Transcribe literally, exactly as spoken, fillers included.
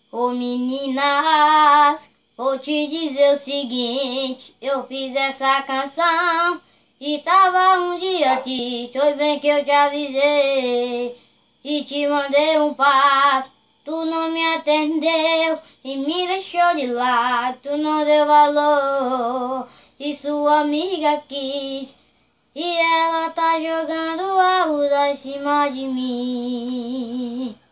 Ô meninas, vou te dizer o seguinte, eu fiz essa canção e tava um dia triste, foi bem que eu te avisei e te mandei um pato, tu não me atendeu e me deixou de lado, tu não deu valor e sua amiga quis e ela tá jogando a uva em cima de mim.